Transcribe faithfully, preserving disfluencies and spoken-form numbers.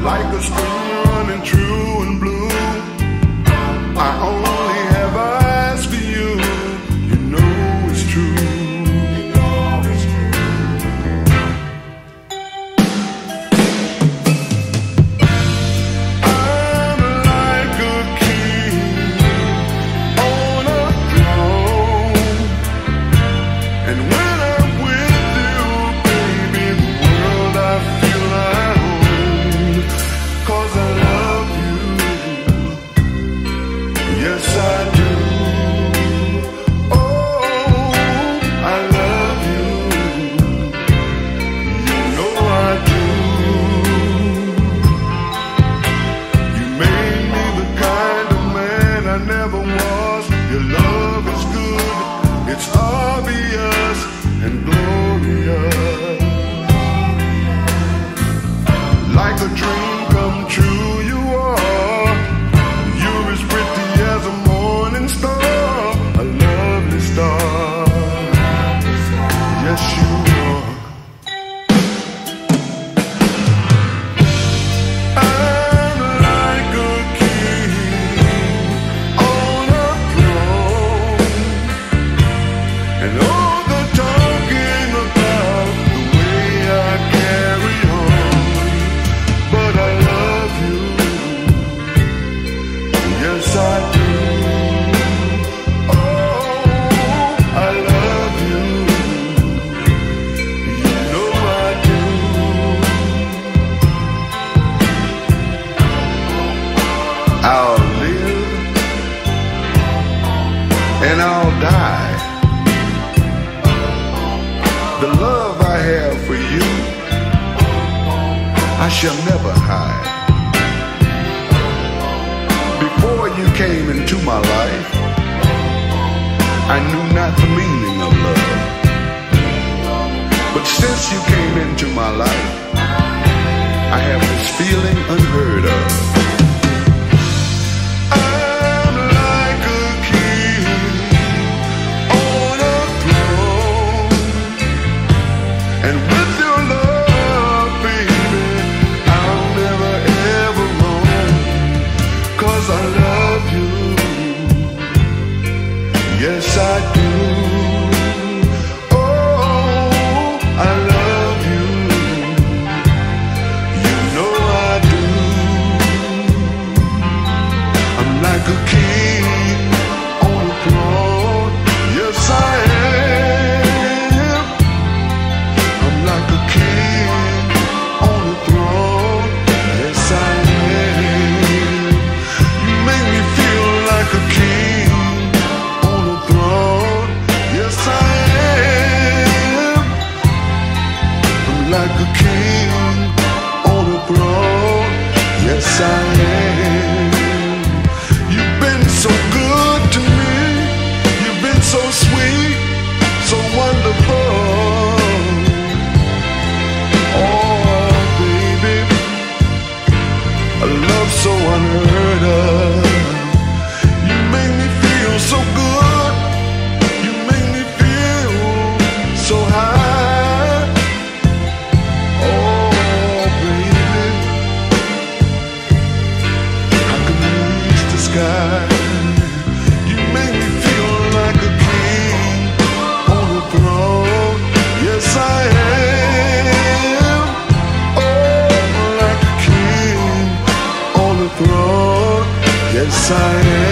like a stream running true and blue. I only have eyes for you. You know it's true. You know it's true. I'm like a king on a throne, and when I'm with you, baby, the world I feel I own. 'Cause I love you. Yes, I do. Oh, I love you. You know I do. You made me the kind of man I never was. Your love is good. It's obvious and glorious. Like a dream come true, you are. You're as pretty as a morning star, a lovely star. Yes, you are. I'm like a king on a throne, and all the talking about the way I carry on, but I love you. Yes, I do. Oh, I love you. You know I do. I'll live and I'll die. The love I have for you, I shall never hide. Before you came into my life, I knew not the meaning of love. But since you came into my life, I have this feeling unheard of. I'm like a king on a throne, and with your love, baby, I'll never ever roam. 'Cause I love you. Yes, I do. Oh, I love you. You know I do. I'm like a king on a throne. Yes, I am. I'm like a king on a throne. Yes, I am. You make me feel like a king on a throne. Yes, I am. I'm like a king on a throne. Yes, I am. You've been so good to me. You've been so sweet, so wonderful. Oh, baby, a love so unheard of. You make me feel so good. You make me feel so high. Oh, baby, I can reach the sky. You make me feel like a king on a throne. Yes, I am. Oh, like a king on a throne. Yes, I am.